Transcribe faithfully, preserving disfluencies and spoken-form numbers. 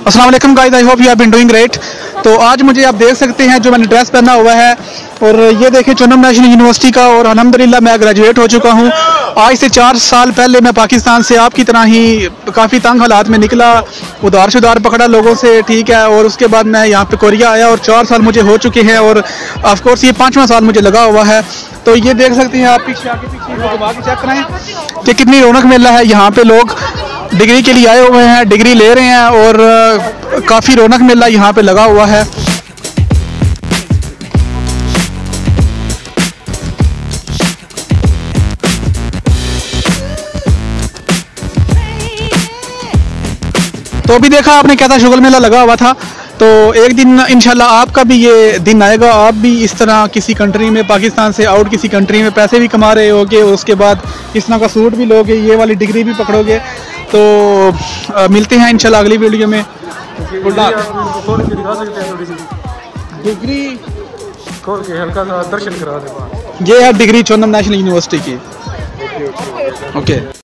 अस्सलाम वालेकुम guys, I hope you have been doing great. तो आज मुझे आप देख सकते हैं जो मैंने ड्रेस पहना हुआ है, और ये देखें चुनम नेशनल यूनिवर्सिटी का, और अल्हम्दुलिल्लाह मैं ग्रेजुएट हो चुका हूँ। आज से चार साल पहले मैं पाकिस्तान से आपकी तरह ही काफ़ी तंग हालात में निकला, उधार शुधार पकड़ा लोगों से, ठीक है। और उसके बाद मैं यहाँ पे कोरिया आया और चार साल मुझे हो चुके हैं, और ऑफ कोर्स ये पाँचवां साल मुझे लगा हुआ है। तो ये देख सकते हैं आप पीछे आगे पीछे घुमा के चेक कराएं कि कितनी रौनक मेला है। यहाँ पे लोग डिग्री के लिए आए हुए हैं, डिग्री ले रहे हैं, और काफ़ी रौनक मेला यहाँ पे लगा हुआ है। तो अभी देखा आपने कैसा शुगल मेला लगा हुआ था। तो एक दिन इंशाल्लाह आपका भी ये दिन आएगा, आप भी इस तरह किसी कंट्री में, पाकिस्तान से आउट किसी कंट्री में पैसे भी कमा रहे होगे, और उसके बाद इस तरह का सूट भी लोगे, ये वाली डिग्री भी पकड़ोगे। तो आ, मिलते हैं इंशाल्लाह अगली वीडियो में। डिग्री खोल के हल्का सा दर्शन करा दे। ये है डिग्री चुनम नेशनल यूनिवर्सिटी की। ओके।